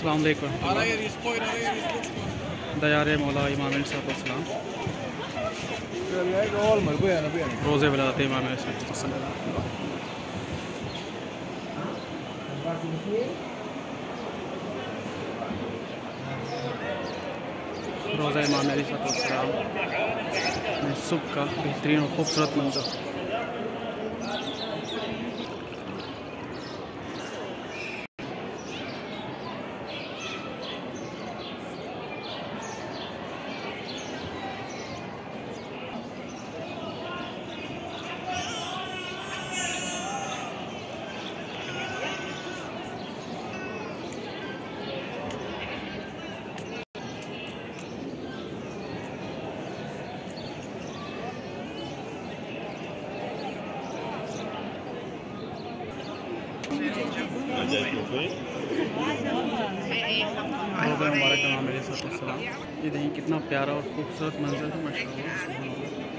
अस्सलाम वालेकुम दयार मौला इमाम सलाम रोज़े वलादत इमाम रोज़ा इमाम सलाम में सुबह का बेहतरीन और खूबसूरत मंजर। मुबारक ये देखिए कितना प्यारा और खूबसूरत मंजर है माशाअल्लाह।